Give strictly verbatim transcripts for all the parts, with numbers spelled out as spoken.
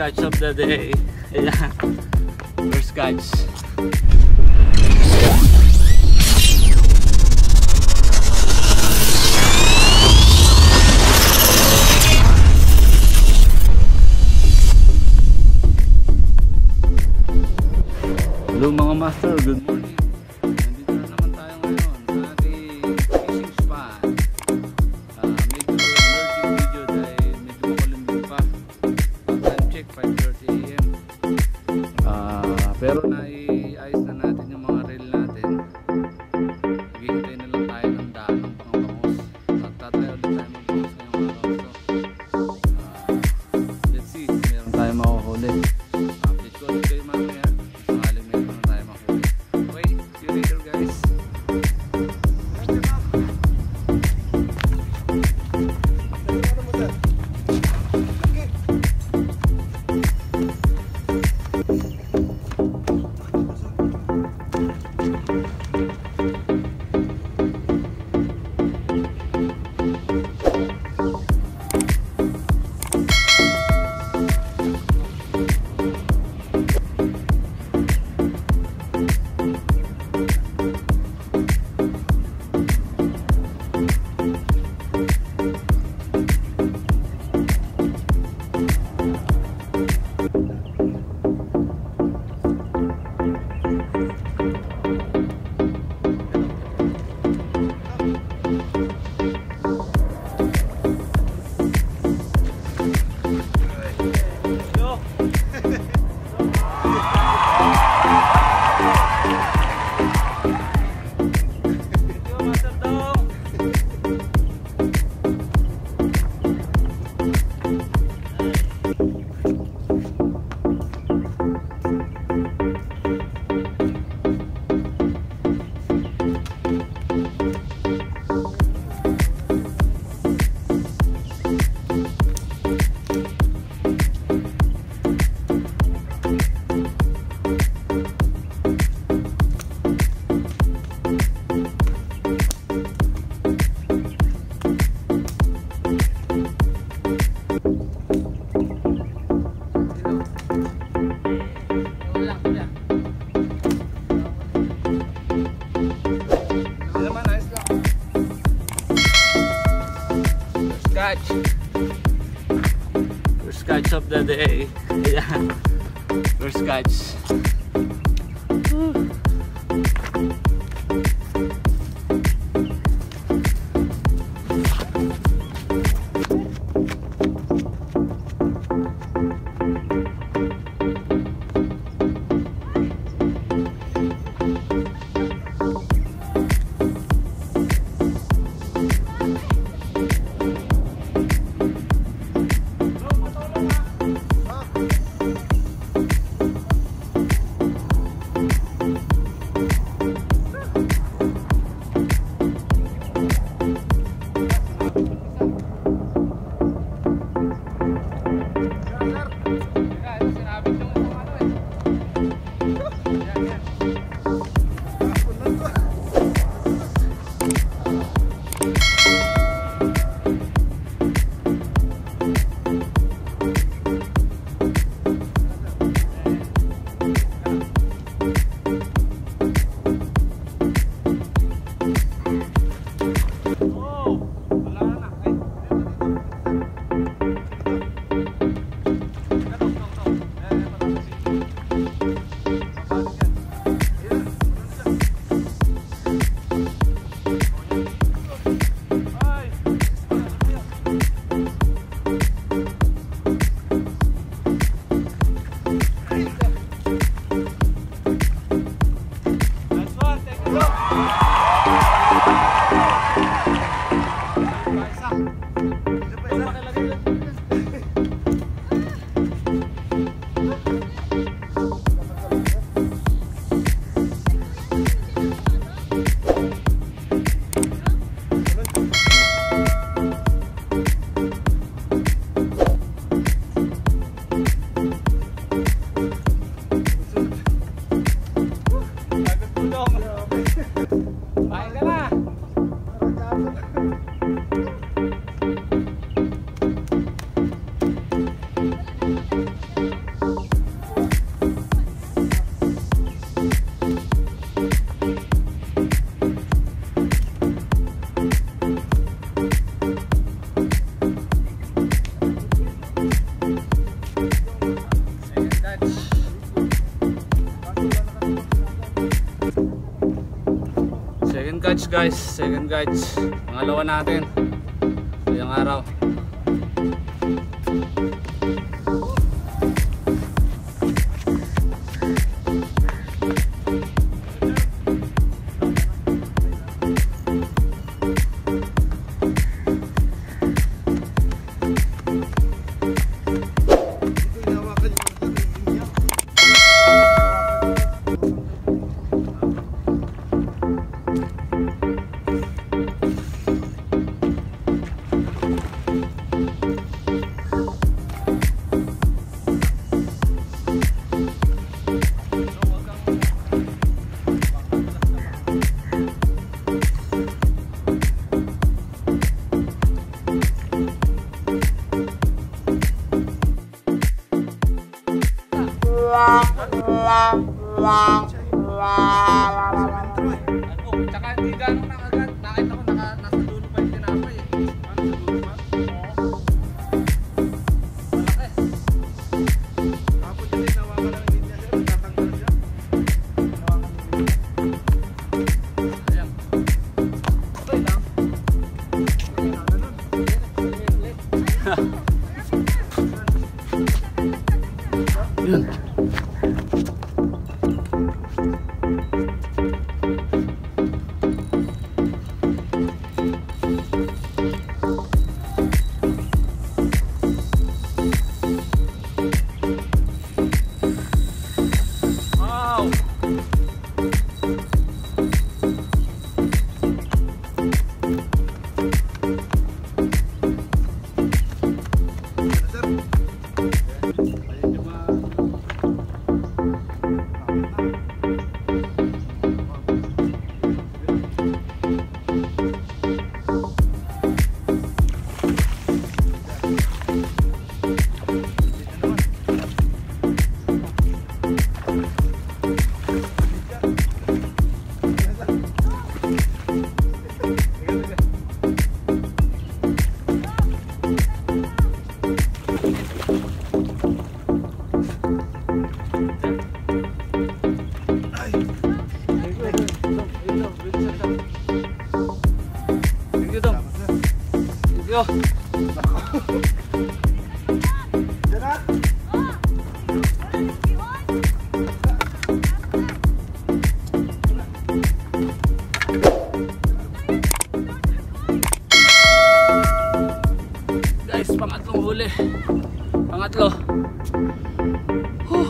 catch of the day. Ayan. First catch. Hello mga master, good morning. Nandito na naman tayo ngayon sa ating fishing spot. Uh, medyo emerging video dahil medyo makulimlim pa. Time check, five thirty a m Uh, pero naiayos na natin yung mga reel natin. Hihintay na lang tayo ng daan ng pangbangus. At tatry ulit tayo magbangus ngayong araw. So, uh, let's see, meron tayo makuhuli. Update ko ulit kayo mamaya. Catch. First catch of the day. Ayan. First catch. Woo. Second catch guys, second catch. Pangalawa natin. Ngayong araw. Ano, tsaka hindi ganong nakagat. Nakita ko naka, nasa dulo pa yung tinapay eh. Ano, sa dulo pa? Oo. Malaki. Kapag yun eh, nawakan lang din niya siya. Natatanggal siya. Nawakan lang din niya. Ayan. Okay lang. Okay lang, ganun. Yun. Yo. Guys, pangatlong huli. Pangatlo. Huh.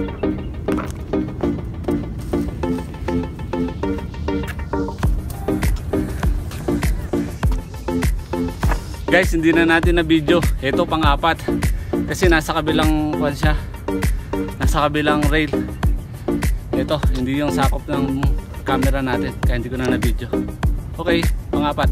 Guys, hindi na natin na video. Ito pang-apat. Kasi nasa kabilang kwan siya. Nasa kabilang rail. Ito, hindi yung sakop ng camera natin. Kaya hindi ko na na video. Okay, pang-apat.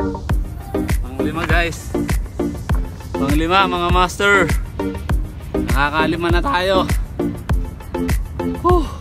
Panglima guys. Panglima mga master. Nakakalima na tayo. Whew.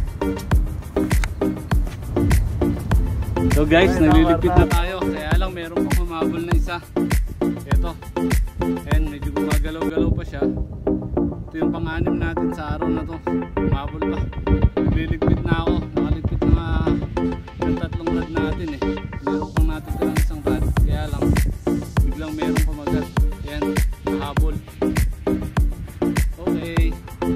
So guys, naglilipit na tayo. Kaya lang meron pang humabol na isa. Ito. And medyo gumagalaw-galaw pa siya. Ito yung pang-anim natin sa araw na to. Humabol pa. Naglilipit na ako. Nakalipit na yung tatlong rod natin eh. Meron pang natin lang isang rod. Kaya lang biglang meron pamagat. Yan, nahabol. Okay.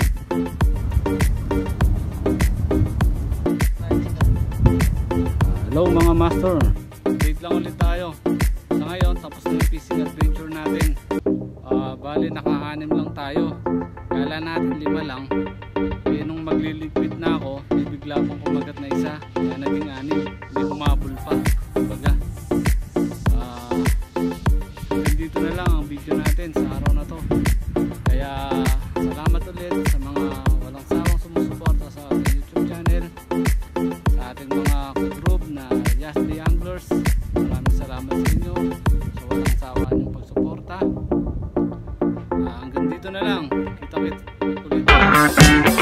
Hello mga master. Update lang ulit tayo. Sa ngayon, tapos na yung fishing adventure natin. Uh, bali, naka-anim lang tayo. Kala natin lima lang. Eh, nung magliligpit na ako, may bigla pong kumagat na isa. Kaya naging anim. May humabol pa. Baga. Uh, dito na lang ang video natin sa araw na to. Kaya, salamat ulit sa mga walang sawang sumusuporta sa ating YouTube channel. Sa ating mga group na Just the Anglers. Maraming salamat sa inyo sa walang sawa niyong pagsuporta. Uh, hanggang dito na lang. Kita-kit ulit.